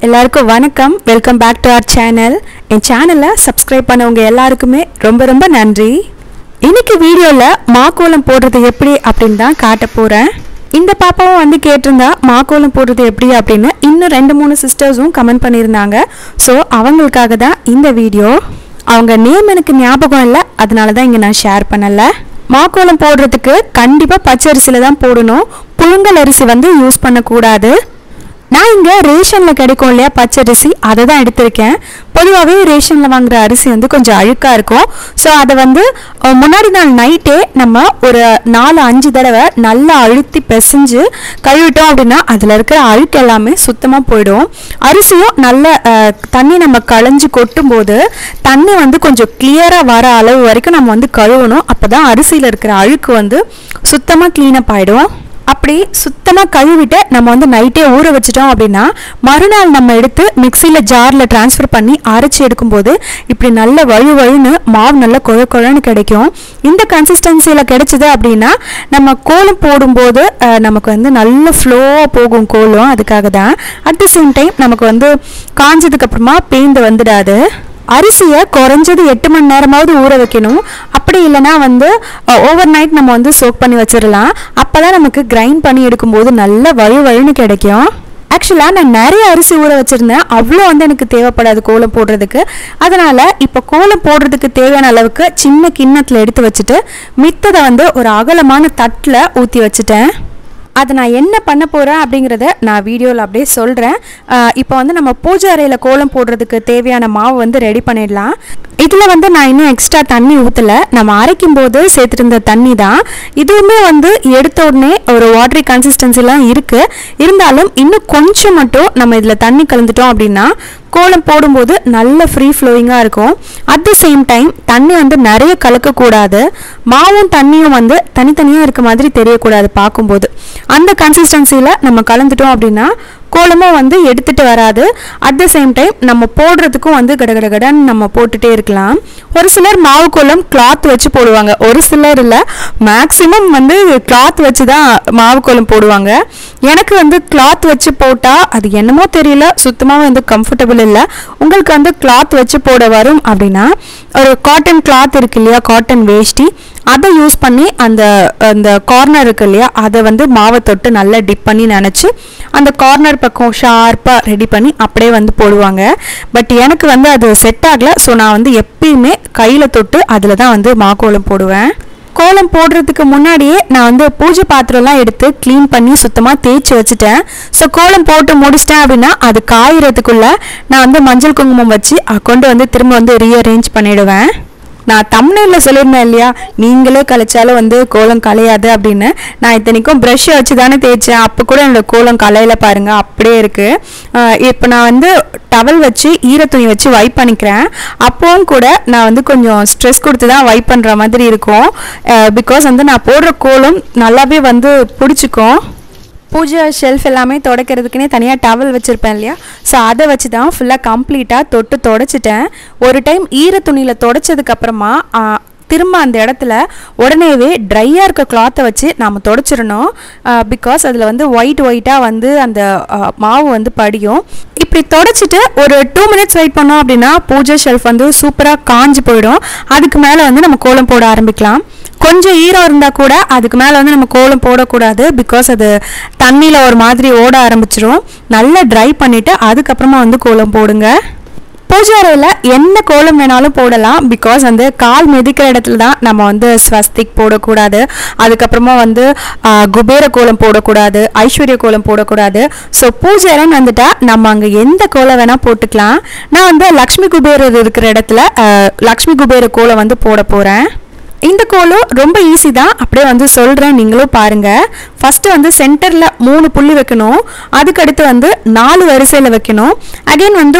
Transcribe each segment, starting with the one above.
எல்லாருக்கும் வணக்கம். Welcome back to our channel. என் சேனலை சப்ஸ்கிரைப் பண்ணவங்க எல்லாருக்குமே ரொம்ப ரொம்ப நன்றி. இன்னைக்கு வீடியோவில் மாக்கோலம் போடுறது எப்படி அப்படின்னு தான் காட்ட போகிறேன். இந்த பாப்பாவும் வந்து கேட்டிருந்தா மாக்கோலம் போடுறது எப்படி அப்படின்னு. இன்னும் 2-3 சிஸ்டர்ஸும் கமெண்ட் பண்ணியிருந்தாங்க. ஸோ அவங்களுக்காக தான் இந்த வீடியோ. அவங்க நேம் எனக்கு ஞாபகம் இல்லை, அதனால தான் இங்கே நான் ஷேர் பண்ணலை. மாக்கோலம் போடுறதுக்கு கண்டிப்பாக பச்சை அரிசியில் தான் போடணும். புழுங்கல் அரிசி வந்து யூஸ் பண்ணக்கூடாது. நான் இங்கே ரேஷனில் கிடைக்கும் இல்லையா பச்சரிசி, அதை தான் எடுத்திருக்கேன். பொதுவாகவே ரேஷனில் வாங்குகிற அரிசி வந்து கொஞ்சம் அழுக்காக இருக்கும். ஸோ அதை வந்து முன்னாடி நாள் நைட்டே நம்ம ஒரு 4-5 தடவை நல்லா அழுத்தி பிசைஞ்சு கழுவிட்டோம் அப்படின்னா அதில் இருக்கிற அழுக்கு எல்லாமே சுத்தமாக போயிடும். அரிசியும் நல்ல தண்ணி நம்ம களைஞ்சி கொட்டும் போது தண்ணி வந்து கொஞ்சம் கிளியராக வர அளவு வரைக்கும் நம்ம வந்து கழுவணும். அப்போ தான் அரிசியில் இருக்கிற அழுக்கு வந்து சுத்தமாக க்ளீனப் ஆகிடும். அப்படி சுத்தமாக கழுவிட்டு நம்ம வந்து நைட்டே ஊற வச்சிட்டோம் அப்படின்னா மறுநாள் நம்ம எடுத்து மிக்சியில் ஜாரில் ட்ரான்ஸ்ஃபர் பண்ணி அரைச்சி எடுக்கும்போது இப்படி நல்ல வழுன்னு மாவு நல்ல குழன்னு கிடைக்கும். இந்த கன்சிஸ்டன்சியில் கிடைச்சிது அப்படின்னா நம்ம கோலம் போடும்போது நமக்கு வந்து நல்ல ஃப்ளோவாக போகும் கோலம். அதுக்காக தான். அட் த சேம் டைம் நமக்கு வந்து காஞ்சதுக்கப்புறமா பேந்து வந்துடாது. அரிசியை குறைஞ்சது 8 மணி நேரமாவது ஊற வைக்கணும். அப்படி இல்லைனா வந்து ஓவர் நைட் நம்ம வந்து சோக் பண்ணி வச்சிடலாம். அப்போ தான் நமக்கு கிரைண்ட் பண்ணி எடுக்கும்போது நல்ல வழுன்னு கிடைக்கும். ஆக்சுவலாக நான் நிறைய அரிசி ஊற வச்சுருந்தேன். அவ்வளோ வந்து எனக்கு தேவைப்படாது கோலம் போடுறதுக்கு. அதனால் இப்போ கோலம் போடுறதுக்கு தேவையான அளவுக்கு சின்ன கிண்ணத்தில் எடுத்து வச்சுட்டு மித்ததை வந்து ஒரு அகலமான தட்டில் ஊற்றி வச்சுட்டேன். அதை நான் என்ன பண்ண போகிறேன் அப்படிங்கிறத நான் வீடியோவில் அப்படியே சொல்கிறேன். இப்போ வந்து நம்ம பூஜை அறையில் கோலம் போடுறதுக்கு தேவையான மாவு வந்து ரெடி பண்ணிடலாம். இதில் வந்து நான் இன்னும் எக்ஸ்ட்ரா தண்ணி ஊற்றலை. நம்ம அரைக்கும் போது சேர்த்துருந்த தண்ணி தான். இதுவுமே வந்து எடுத்த உடனே ஒரு வாட்டரி கன்சிஸ்டன்சிலாம் இருக்குது. இருந்தாலும் இன்னும் கொஞ்சம் மட்டும் நம்ம இதில் தண்ணி கலந்துட்டோம் அப்படின்னா கோலம் போடும்போது நல்ல ஃப்ரீ ஃப்ளோயிங்காக இருக்கும். அட் த சேம் டைம் தண்ணி வந்து நிறைய கலக்கக்கூடாது. மாவும் தண்ணியும் வந்து தனித்தனியாக இருக்க மாதிரி தெரியக்கூடாது பார்க்கும்போது. அந்த கன்சிஸ்டன்சியில் நம்ம கலந்துட்டோம் அப்படின்னா கோலமும் வந்து எடுத்துகிட்டு வராது. அட் த சேம் டைம் நம்ம போடுறதுக்கும் வந்து கடகடன்னு நம்ம போட்டுகிட்டே இருக்கலாம். ஒரு சிலர் மாவு கோலம் கிளாத் வச்சு போடுவாங்க. ஒரு சிலர் இல்லை, மேக்ஸிமம் வந்து கிளாத் வச்சு தான் மாவு கோலம் போடுவாங்க. எனக்கு வந்து கிளாத் வச்சு போட்டால் அது என்னமோ தெரியல, சுத்தமாக வந்து கம்ஃபர்டபுள் இல்லை. உங்களுக்கு வந்து கிளாத் வச்சு போட வரும் அப்படின்னா ஒரு காட்டன் கிளாத் இருக்கு இல்லையா, காட்டன் வேஷ்டி, அதை யூஸ் பண்ணி அந்த கார்னர் இருக்கு இல்லையா, அதை வந்து மாவை தொட்டு நல்லா டிப் பண்ணி நினச்சி அந்த கார்னர் பக்கம் ஷார்ப்பாக ரெடி பண்ணி அப்படியே வந்து போடுவாங்க. பட் எனக்கு வந்து அது செட் ஆகலை. ஸோ நான் வந்து எப்பயுமே கையில் தொட்டு அதில் தான் வந்து மாக்கோலம் போடுவேன். கோலம் போடுறதுக்கு முன்னாடியே நான் வந்து பூஜை பாத்திரம்லாம் எடுத்து க்ளீன் பண்ணி சுத்தமாக தேய்ச்சி வச்சுட்டேன். ஸோ கோலம் போட்டு முடிச்சிட்டேன் அப்படின்னா அது காயறதுக்குள்ளே நான் வந்து மஞ்சள் குங்குமம் வச்சு கொண்டு வந்து திரும்ப வந்து ரீஅரேஞ்ச் பண்ணிவிடுவேன். நான் தம்ப்நெயிலில் சொல்லியிருந்தேன் இல்லையா, நீங்களே கலைச்சாலும் வந்து கோலம் கலையாது அப்படின்னு. நான் இத்தனைக்கும் ப்ரஷ்ஷை வச்சு தானே தேய்ச்சேன். அப்போ கூட என்னோடய கோலம் கலையில் பாருங்கள் அப்படியே இருக்குது. இப்போ நான் வந்து டவல் வச்சு ஈரத்துணி வச்சு வைப் பண்ணிக்கிறேன். அப்போவும் கூட நான் வந்து கொஞ்சம் ஸ்ட்ரெஸ் கொடுத்து தான் வைப் பண்ணுற மாதிரி இருக்கும். பிகாஸ் வந்து நான் போடுற கோலம் நல்லாவே வந்து பிடிச்சிக்கும். பூஜை ஷெல்ஃப் எல்லாமே துடைக்கிறதுக்குனே தனியாக டவல் வச்சுருப்பேன் இல்லையா, ஸோ அதை வச்சு தான் ஃபுல்லாக கம்ப்ளீட்டாக தொட்டு தொடச்சிட்டேன். ஒரு டைம் ஈர துணியில் தொடச்சதுக்கப்புறமா திரும்ப அந்த இடத்துல உடனேவே ட்ரையாக இருக்க கிளாத்தை வச்சு நாம் தொடச்சிடணும். பிகாஸ் அதில் வந்து ஒயிட்டாக வந்து அந்த மாவு வந்து படியும். இப்படி தொடச்சிட்டு ஒரு 2 மினிட்ஸ் வெயிட் பண்ணோம் அப்படின்னா பூஜை ஷெல்ஃப் வந்து சூப்பராக காஞ்சி போயிடும். அதுக்கு மேலே வந்து நம்ம கோலம் போட ஆரம்பிக்கலாம். கொஞ்சம் ஈரம் இருந்தால் கூட அதுக்கு மேலே வந்து நம்ம கோலம் போடக்கூடாது. பிகாஸ் அது தண்ணியில் ஒரு மாதிரி ஓட ஆரம்பிச்சிடும். நல்லா ட்ரை பண்ணிவிட்டு அதுக்கப்புறமா வந்து கோலம் போடுங்க. பூஜை அறையில் என்ன கோலம் வேணாலும் போடலாம். பிகாஸ் வந்து கால் மிதிக்கிற இடத்துல தான் நம்ம வந்து ஸ்வஸ்திக் போடக்கூடாது. அதுக்கப்புறமா வந்து குபேர கோலம் போடக்கூடாது, ஐஸ்வர்ய கோலம் போடக்கூடாது. ஸோ பூஜை அறைன்னு வந்துட்டா நம்ம அங்கே எந்த கோலம் வேணால் போட்டுக்கலாம். நான் வந்து லக்ஷ்மி குபேரர் இருக்கிற இடத்துல லக்ஷ்மி குபேர கோலம் வந்து போட போகிறேன். இந்த கோலம் ரொம்ப ஈஸி தான், அப்படியே வந்து சொல்கிறேன், நீங்களும் பாருங்கள். ஃபஸ்ட்டு வந்து சென்டரில் 3 புள்ளி வைக்கணும். அதுக்கடுத்து வந்து 4 வரிசையில் வைக்கணும். அகைன் வந்து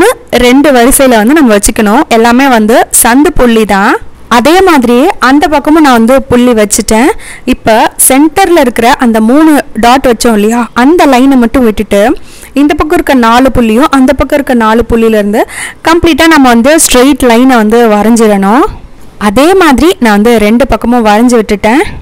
3-2 வரிசையில் வந்து நம்ம வச்சுக்கணும். எல்லாமே வந்து சந்து புள்ளி தான். அதே மாதிரியே அந்த பக்கமும் நான் வந்து புள்ளி வச்சுட்டேன். இப்போ சென்டரில் இருக்கிற அந்த 3 டாட் வச்சோம் இல்லையா, அந்த லைனை மட்டும் விட்டுட்டு இந்த பக்கம் இருக்க 4 புள்ளியும் அந்த பக்கம் இருக்க 4 புள்ளியிலேருந்து கம்ப்ளீட்டாக நம்ம வந்து ஸ்ட்ரெயிட் லைனை வந்து வரைஞ்சிடணும். அதே மாதிரி நான் வந்து 2 பக்கமும் வரைஞ்சி விட்டுட்டேன்.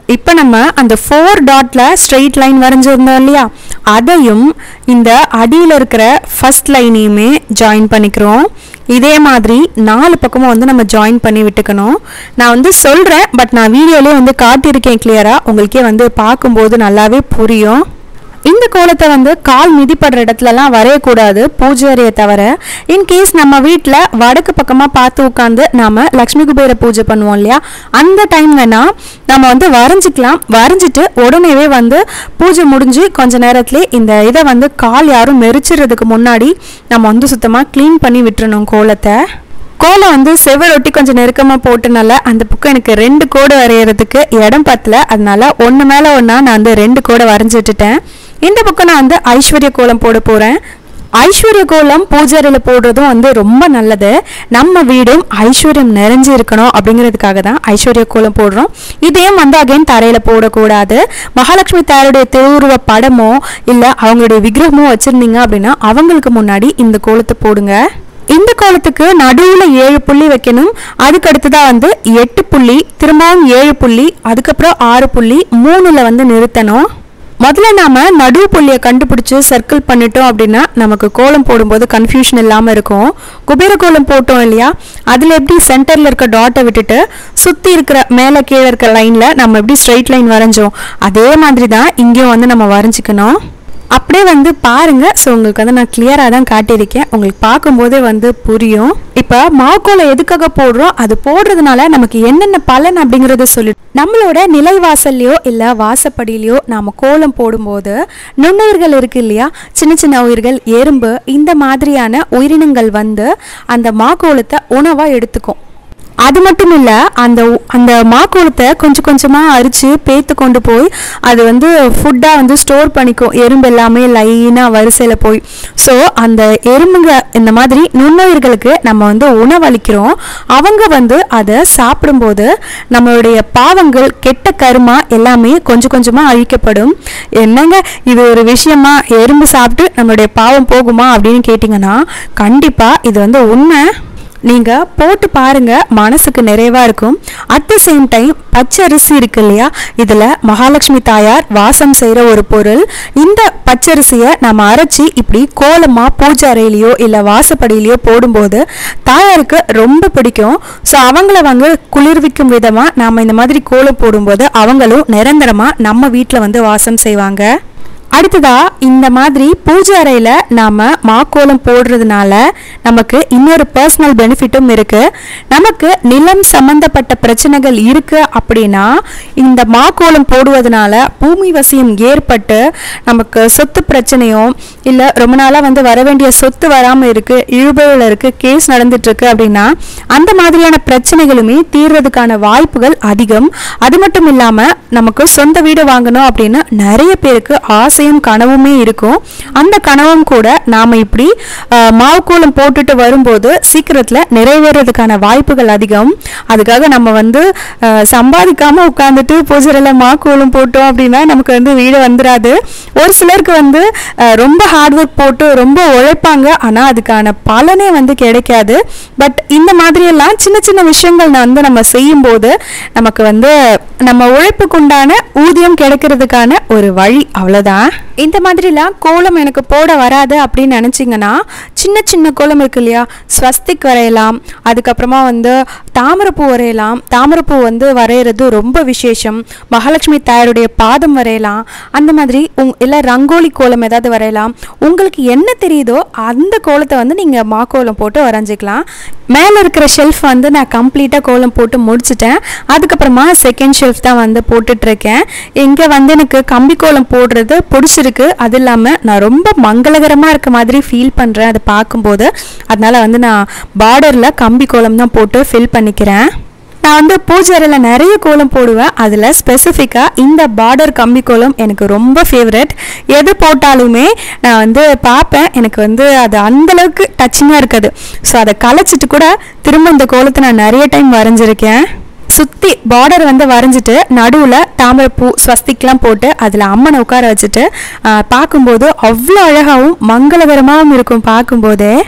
இப்போ நம்ம அந்த 4 டாட்ல ஸ்ட்ரெயிட் லைன் வரைஞ்சிருந்தோம் இல்லையா, அதையும் இந்த அடியில் இருக்கிற ஃபர்ஸ்ட் லைனையுமே ஜாயின் பண்ணிக்கிறோம். இதே மாதிரி 4 பக்கமும் வந்து நம்ம ஜாயின் பண்ணி விட்டுக்கணும். நான் வந்து சொல்கிறேன், பட் நான் வீடியோலேயே வந்து காட்டியிருக்கேன் கிளியராக, உங்களுக்கே வந்து பார்க்கும்போது நல்லாவே புரியும். இந்த கோலத்தை வந்து கால் மிதிப்படுற இடத்துலலாம் வரையக்கூடாது, பூஜை அறையை தவிர. இன்கேஸ் நம்ம வீட்டில் வடக்கு பக்கமாக பார்த்து உட்காந்து நாம் லக்ஷ்மி குபேர பூஜை பண்ணுவோம் இல்லையா, அந்த டைம் வேணால் நம்ம வந்து வரைஞ்சிக்கலாம். வரைஞ்சிட்டு உடனேவே வந்து பூஜை முடிஞ்சு கொஞ்ச நேரத்துலேயே இந்த இதை வந்து கால் யாரும் மெரிச்சிடுறதுக்கு முன்னாடி நம்ம வந்து சுத்தமாக க்ளீன் பண்ணி விட்டுறணும் கோலத்தை. கோலம் வந்து செவரொட்டி கொஞ்சம் நெருக்கமாக போட்டனால அந்த பக்கம் எனக்கு 2 கோடு வரைகிறதுக்கு இடம் பத்தல. அதனால ஒன்று மேலே ஒன்றா நான் வந்து 2 கோடை வரைஞ்சி விட்டுட்டேன். இந்த பக்கம் நான் வந்து ஐஸ்வர்ய கோலம் போட போகிறேன். ஐஸ்வர்ய கோலம் பூஜையில் போடுறதும் வந்து ரொம்ப நல்லது. நம்ம வீடும் ஐஸ்வர்யம் நிறைஞ்சு இருக்கணும் அப்படிங்கிறதுக்காக தான் ஐஸ்வர்ய கோலம் போடுறோம். இதையும் வந்து அகைன் தரையில் போடக்கூடாது. மகாலட்சுமி தாயாருடைய திருவுருவ படமோ இல்லை அவங்களுடைய விக்கிரகமோ வச்சுருந்தீங்க அப்படின்னா அவங்களுக்கு முன்னாடி இந்த கோலத்தை போடுங்க. இந்த கோலத்துக்கு நடுவில் 7 புள்ளி வைக்கணும். அதுக்கு அடுத்ததாக வந்து 8 புள்ளி, திரும்பவும் 7 புள்ளி, அதுக்கப்புறம் 6 புள்ளி, 3ல் வந்து நிறுத்தணும். முதல்ல நாம் நடுவு புள்ளியை கண்டுபிடிச்சி சர்க்கிள் பண்ணிட்டோம் அப்படின்னா நமக்கு கோலம் போடும்போது கன்ஃபியூஷன் இல்லாமல் இருக்கும். குபேர கோலம் போட்டோம் இல்லையா, அதில் எப்படி சென்டரில் இருக்க டாட்டை விட்டுட்டு சுற்றி இருக்கிற மேலே கீழே இருக்க லைனில் நம்ம எப்படி ஸ்ட்ரைட் லைன் வரைஞ்சோம் அதே மாதிரி தான் இங்கேயும் வந்து நம்ம வரைஞ்சிக்கணும். அப்படியே வந்து பாருங்கள். ஸோ உங்களுக்கு வந்து நான் கிளியராக தான் காட்டியிருக்கேன், உங்களுக்கு பார்க்கும்போதே வந்து புரியும். இப்போ மாக்கோலம் எதுக்காக போடுறோம், அது போடுறதுனால நமக்கு என்னென்ன பலன் அப்படிங்கிறத சொல்லிட்டு, நம்மளோட நிலைவாசல்லையோ இல்லை வாசப்படியிலையோ நாம் கோலம் போடும்போது நுண்ணுயிர்கள் இருக்குது இல்லையா, சின்ன சின்ன உயிர்கள், எறும்பு, இந்த மாதிரியான உயிரினங்கள் வந்து அந்த மாக்கோலத்தை உணவாக எடுத்துக்கும். அது மட்டும் இல்லை, அந்த மாக்கோலத்தை கொஞ்சம் கொஞ்சமாக அரித்து பேத்து கொண்டு போய் அது வந்து ஃபுட்டாக வந்து ஸ்டோர் பண்ணிக்கும். எறும்பு எல்லாமே லைனாக வரிசையில் போய். ஸோ அந்த எறும்புங்க இந்த மாதிரி நுண்ணுயிர்களுக்கு நம்ம வந்து உணவளிக்கிறோம். அவங்க வந்து அதை சாப்பிடும்போது நம்மளுடைய பாவங்கள், கெட்ட கருமா எல்லாமே கொஞ்சம் கொஞ்சமாக அழிக்கப்படும். என்னங்க இது ஒரு விஷயமா, எறும்பு சாப்பிட்டு நம்மளுடைய பாவம் போகுமா அப்படின்னு கேட்டிங்கன்னா கண்டிப்பாக இது வந்து உண்மை. நீங்கள் போட்டு பாருங்கள், மனசுக்கு நிறைவாக இருக்கும். அட் த சேம் டைம் பச்சரிசி இருக்கு இல்லையா, இதில் மகாலட்சுமி தாயார் வாசம் செய்கிற ஒரு பொருள். இந்த பச்சரிசியை நம்ம அரைச்சி இப்படி கோலமாக பூஜை அறையிலையோ இல்லை வாசப்படியிலையோ போடும்போது தாயாருக்கு ரொம்ப பிடிக்கும். ஸோ அவங்கள வந்து குளிர்விக்கும் விதமாக நாம் இந்த மாதிரி கோலம் போடும்போது அவங்களும் நிரந்தரமாக நம்ம வீட்டில் வந்து வாசம் செய்வாங்க. அடுத்ததா இந்த மாதிரி பூஜை அறையில் நாம் மாக்கோலம் போடுறதுனால நமக்கு இன்னொரு பர்சனல் பெனிஃபிட்டும் இருக்குது. நமக்கு நிலம் சம்மந்தப்பட்ட பிரச்சனைகள் இருக்குது அப்படின்னா இந்த மாக்கோலம் போடுவதனால பூமி வசியம் ஏற்பட்டு நமக்கு சொத்து பிரச்சனையோ இல்லை ரொம்ப நாளாக வந்து வர வேண்டிய சொத்து வராமல் இருக்குது, இழுபையில் இருக்குது, கேஸ் நடந்துட்டுருக்கு அப்படின்னா அந்த மாதிரியான பிரச்சனைகளுமே தீர்றதுக்கான வாய்ப்புகள் அதிகம். அது மட்டும் இல்லாமல் நமக்கு சொந்த வீடு வாங்கணும் அப்படின்னு நிறைய பேருக்கு ஆசையும் கனவுமே இருக்கும். அந்த கனவும் கூட நாம் இப்படி மாவுக்கோலம் போட்டுட்டு வரும்போது சீக்கிரத்தில் நிறைவேறதுக்கான வாய்ப்புகள் அதிகம். அதுக்காக நம்ம வந்து சம்பாதிக்காமல் உட்காந்துட்டு பூஜையில் மாவுக்கோலம் போட்டோம் அப்படின்னா நமக்கு வந்து வீடு வந்துடாது. ஒரு சிலருக்கு வந்து ரொம்ப ஹார்ட் ஒர்க் போட்டு ரொம்ப உழைப்பாங்க, ஆனால் அதுக்கான பலனே வந்து கிடைக்காது. பட் இந்த மாதிரியெல்லாம் சின்ன சின்ன விஷயங்கள் வந்து நம்ம செய்யும்போது நமக்கு வந்து நம்ம உழைப்புக்குண்டான ஊதியம் கிடைக்கிறதுக்கான ஒரு வழி, அவ்வளோதான். இந்த மாதிரிலாம் கோலம் எனக்கு போட வராது அப்படின்னு நினச்சிங்கன்னா சின்ன சின்ன கோலம் இருக்கு இல்லையா, ஸ்வஸ்திக் வரையலாம், அதுக்கப்புறமா வந்து தாமரைப்பூ வரையலாம். தாமரைப்பூ வந்து வரைகிறது ரொம்ப விசேஷம். மகாலட்சுமி தாயாருடைய பாதம் வரையலாம். அந்த மாதிரி இல்லை ரங்கோலி கோலம் ஏதாவது வரையலாம். உங்களுக்கு என்ன தெரியுதோ அந்த கோலத்தை வந்து நீங்கள் மாக்கோலம் போட்டு வரைஞ்சிக்கலாம். மேலே இருக்கிற ஷெல்ஃப் வந்து நான் கம்ப்ளீட்டாக கோலம் போட்டு முடிச்சிட்டேன். அதுக்கப்புறமா செகண்ட் ஷெல்ஃப் தான் வந்து போட்டுட்ருக்கேன். இங்கே வந்து எனக்கு கம்பி கோலம் போடுறது பிடிச்சிருக்கு. அது இல்லாமல் நான் ரொம்ப மங்களகரமாக இருக்க மாதிரி ஃபீல் பண்ணுறேன் அதை பார்க்கும்போது. அதனால் வந்து நான் பார்டரில் கம்பி கோலம் தான் போட்டு ஃபில் பண்ணிக்கிறேன். நான் வந்து பூஜை அறையில் நிறைய கோலம் போடுவேன். அதில் ஸ்பெசிஃபிக்காக இந்த பார்டர் கம்பி கோலம் எனக்கு ரொம்ப ஃபேவரட். எது போட்டாலுமே நான் வந்து பார்ப்பேன், எனக்கு வந்து அது அந்தளவுக்கு டச்சிங்காக இருக்காது. ஸோ அதை கலைச்சிட்டு கூட திரும்ப இந்த கோலத்தை நான் நிறைய டைம் வரைஞ்சிருக்கேன். சுற்றி பார்டர் வந்து வரைஞ்சிட்டு நடுவில் தாமரைப்பூ ஸ்வஸ்திக்லாம் போட்டு அதில் அம்மனை உட்கார வச்சுட்டு பார்க்கும்போது அவ்வளோ அழகாகவும் மங்களகரமாகவும் இருக்கும் பார்க்கும்போதே.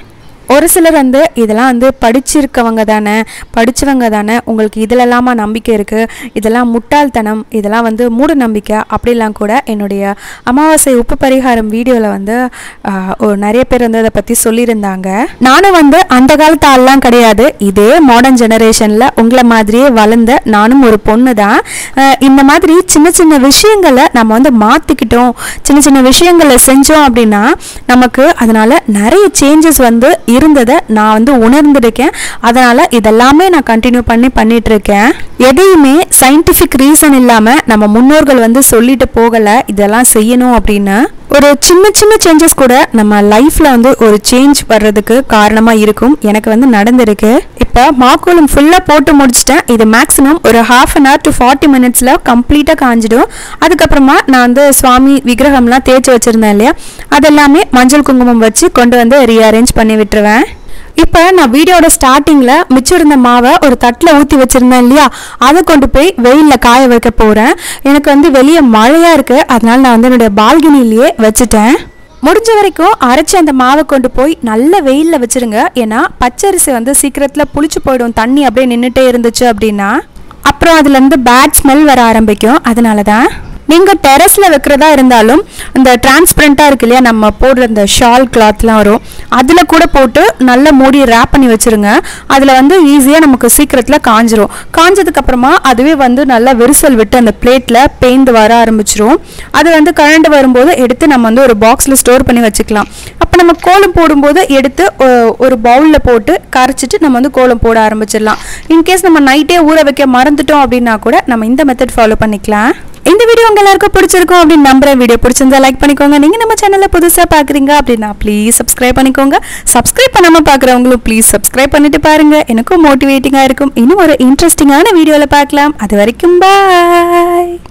ஒரு சிலர் வந்து இதெல்லாம் வந்து படிச்சிருக்கவங்க தானே, படித்தவங்க தானே, உங்களுக்கு இதிலெல்லாமா நம்பிக்கை இருக்குது, இதெல்லாம் முட்டாள்தனம், இதெல்லாம் வந்து மூட நம்பிக்கை அப்படிலாம் கூட என்னுடைய அமாவாசை உப்பு பரிகாரம் வீடியோவில் வந்து நிறைய பேர் வந்து அதை பற்றி சொல்லியிருந்தாங்க. நானும் வந்து அந்த காலத்து ஆள்லாம் கிடையாது, இதே மாடர்ன் ஜெனரேஷனில் உங்களை மாதிரியே வளர்ந்த நானும் ஒரு பொண்ணு தான். இந்த மாதிரி சின்ன சின்ன விஷயங்களை நம்ம வந்து மாற்றிக்கிட்டோம், சின்ன சின்ன விஷயங்களை செஞ்சோம் அப்படின்னா நமக்கு அதனால் நிறைய சேஞ்சஸ் வந்து இருந்ததை நான் வந்து உணர்ந்திருக்கேன். அதனால் இதெல்லாமே நான் கண்டினியூ பண்ணிட்டு இருக்கேன். எதையுமே சயின்டிஃபிக் ரீசன் இல்லாமல் நம்ம முன்னோர்கள் வந்து சொல்லிட்டு போகலை இதெல்லாம் செய்யணும் அப்படின்னு. ஒரு சின்ன சின்ன சேஞ்சஸ் கூட நம்ம லைஃப்பில் வந்து ஒரு சேஞ்ச் வர்றதுக்கு காரணமாக இருக்கும். எனக்கு வந்து நடந்திருக்கு. இப்போ மாக்கோலம் ஃபுல்லாக போட்டு முடிச்சிட்டேன். இது மேக்ஸிமம் ஒரு ½ an hour to 40 minutes கம்ப்ளீட்டாக காஞ்சிடும். அதுக்கப்புறமா நான் வந்து சுவாமி விக்கிரகம்லாம் தேய்ச்சி வச்சுருந்தேன் இல்லையா, அதெல்லாமே மஞ்சள் குங்குமம் வச்சு கொண்டு வந்து ரீஅரேஞ்ச் பண்ணி விட்டுருவேன். இப்போ நான் வீடியோட ஸ்டார்டிங்கில் மிச்சம் இருந்த மாவை ஒரு தட்டில் ஊற்றி வச்சுருந்தேன் இல்லையா, அதை கொண்டு போய் வெயிலில் காய வைக்க போகிறேன். எனக்கு வந்து வெளியே மழையாக இருக்குது, அதனால் நான் வந்து என்னுடைய பால்கனிலேயே வச்சுட்டேன். முடிஞ்ச வரைக்கும் அரைச்சி அந்த மாவை கொண்டு போய் நல்ல வெயிலில் வச்சுருங்க. ஏன்னா பச்சரிசி வந்து சீக்கிரத்தில் புளிச்சு போயிடும், தண்ணி அப்படியே நின்றுட்டே இருந்துச்சு அப்படின்னா. அப்புறம் அதுலேருந்து பேட் ஸ்மெல் வர ஆரம்பிக்கும். அதனால தான் நீங்கள் டெரஸில் வைக்கிறதா இருந்தாலும் இந்த டிரான்ஸ்பரண்ட்டாக இருக்கு இல்லையா, நம்ம போடுற இந்த ஷால் கிளாத்லாம் வரும், அதில் கூட போட்டு நல்ல மூடி ரேப் பண்ணி வச்சுருங்க. அதில் வந்து ஈஸியாக நமக்கு சீக்கிரத்தில் காஞ்சிரும். காஞ்சதுக்கப்புறமா அதுவே வந்து நல்லா விரிசல் விட்டு அந்த பிளேட்டில் பேந்து வர ஆரம்பிச்சிரும். அது வந்து கரண்ட் வரும்போது எடுத்து நம்ம வந்து ஒரு பாக்ஸில் ஸ்டோர் பண்ணி வச்சுக்கலாம். அப்போ நம்ம கோலம் போடும்போது எடுத்து ஒரு பவுலில் போட்டு கரைச்சிட்டு நம்ம வந்து கோலம் போட ஆரம்பிச்சிடலாம். இன்கேஸ் நம்ம நைட்டே ஊற வைக்க மறந்துட்டோம் அப்படின்னா கூட நம்ம இந்த மெத்தட் ஃபாலோ பண்ணிக்கலாம். இந்த வீடியோ உங்க எல்லாருக்கும் பிடிச்சிருக்கும் அப்படின்னு நம்புறேன். வீடியோ பிடிச்சிருந்தா லைக் பண்ணிக்கோங்க. நீங்க நம்ம சேனல்ல புதுசா பாக்குறீங்க அப்படின்னா ப்ளீஸ் சப்ஸ்கிரைப் பண்ணிக்கோங்க. சப்ஸ்கிரைப் பண்ணாம பாக்குறவங்களும் ப்ளீஸ் சப்ஸ்கிரைப் பண்ணிட்டு பாருங்க. எனக்கும் மோட்டிவேட்டிங்கா இருக்கும். இன்னும் ஒரு இன்ட்ரெஸ்டிங்கான வீடியோல பார்க்கலாம். அது வரைக்கும் பாய்.